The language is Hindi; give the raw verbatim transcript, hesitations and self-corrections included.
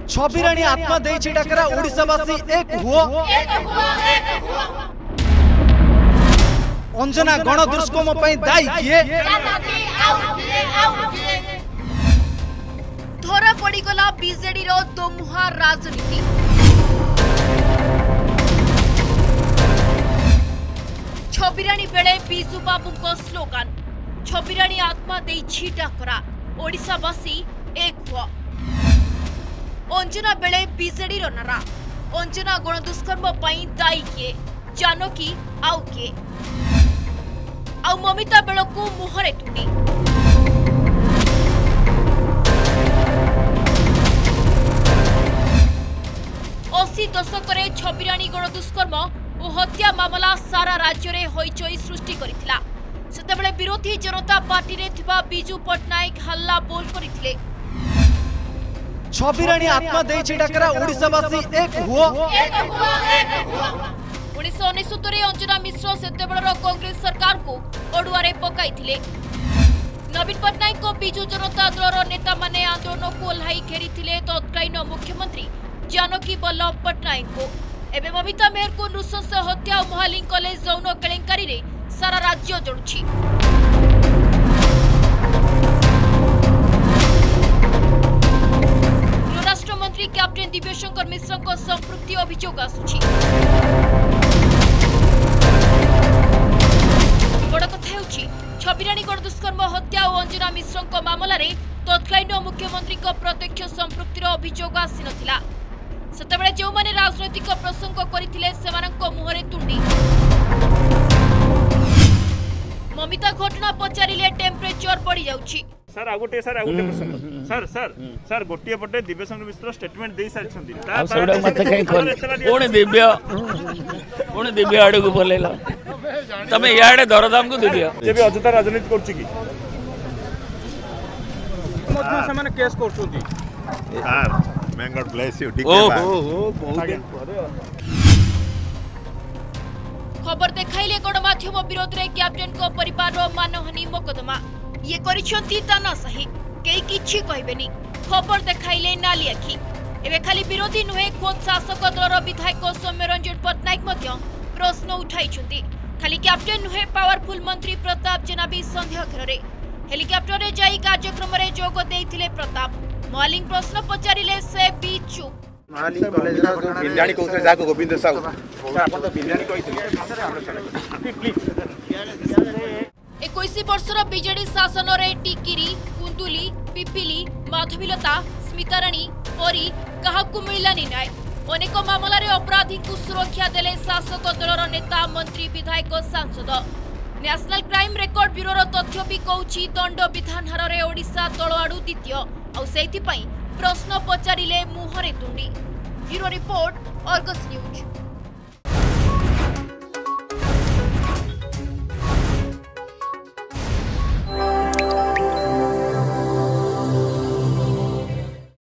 छबिराणी आत्मा देइछि डाकरा ओडिशावासी एक हुओ। अंजना गण दुष्कर्म पई दायी किए? धरा पड़ीगला बीजेडी रो दोमुहा राजनीति। छबिराणी बेले बिजू बाबू को स्लोगान छबिराणी आत्मा देइछि डाकरा ओडिशावासी एक हुओ। अंजना बेले बीजेडी रो नारा अंजना गण दुष्कर्म पई दायी किए? जानकी आउ किए? आउ ममिता बेलकू मुहरे तुंडी। अशी दशक छबिराणी गण दुष्कर्म और हत्या मामला सारा राज्य में हईचई सृष्टि करथिला। सेतेबेले विरोधी जनता पार्टी रे थिबा बिजू पटनायक हल्ला बोल करथिले। छबिराणी आत्मा देइछि डाकरा ओडिशावासी एक हुओ। उन्नीस अनेशत अंजना मिश्र सेतेबेलर कांग्रेस सरकार को अड़ुआरे पकाइथिले। नवीन पटनायक बिजू जनता दलर नेता माने आंदोलन को ओह्लाई घेरिथिले तत्कालीन मुख्यमंत्री जानकी बल्लभ पटनायक को। एबे ममिता मेहर को नृशंस हत्या और महालिंग कॉलेज यौन केलेंकारी रे सारा राज्य जड़ुछि। गृहराष्ट्र मंत्री कैप्टेन दिव्यशंकर मिश्र को संपृक्ति अभियोग आसुछि। बड़ कथा हेउछि छबिराणी गण दुष्कर्म हत्या और अंजना मिश्र मामला रे तत्कालीन मुख्यमंत्री प्रत्यक्ष संपृक्तिर अभियोग आसी नथिला। सेतेबेले जो माने राजनैतिक प्रसंग करथिले सेमानक मुहरे तुंडी। ममिता घटना पचारिले टेम्परेचर बढ़ी जाउछि। सर आ गोटे सर आ गोटे प्रसंग सर सर सर गोटे पटे दिव्यशंकर मिश्र स्टेटमेंट दे सारछंती ता सेडा मते कहीं कोन कोन दिव्य कोन दिव्य आडे को बोलेला तमे याडे दरदाम को दिव्य जेबे अजता राजनीति करछि की मध्य समान केस करछंती sir may God bless you ठीक है बा ओ हो बहुत दिन परे खबर देखाइले गणमाध्यम विरोध रे कैप्टेन को परिवार रो मानहानि मोकदमा ये करिसंती तानाशाही केई किछि कहबेनी। खबर देखाइले नाली आखि एबे खाली विरोधी नुहे खोद शासक दलर विधायक सौम्यरंजन पटनायक मध्य प्रश्न उठाइछंती। खाली कैप्टेन नुहे पावरफुल मंत्री प्रताप जेना भी संदेह घेरे हेलिकॉप्टर रे जाई कार्यक्रम रे जोग देइथिले प्रताप। मालिंग प्रश्न पचारिले से भी चुप। मालिंग कॉलेज रा जो बिल्लाणी को से जाको गोविंद साहू आपण तो बिल्लाणी कहिथिले प्लीज इक्कीस वर्षर बीजेडी शासन रे टिकिरी कुंतुली पिपिली माधवीलता स्मिताराणी परी काहाकू मिललानी न्याय। अनेक मामला रे अपराधी को सुरक्षा देले शासक दलर नेता मंत्री विधायक सांसद। नेशनल क्राइम रेकर्ड ब्यूरो तथ्य भी कहूछि दंड विधान हार रे ओडिशा तळ आडू द्वितीय और सेति पई प्रश्न पचारिले मुहरे तुंडी। Bureau report Argus news.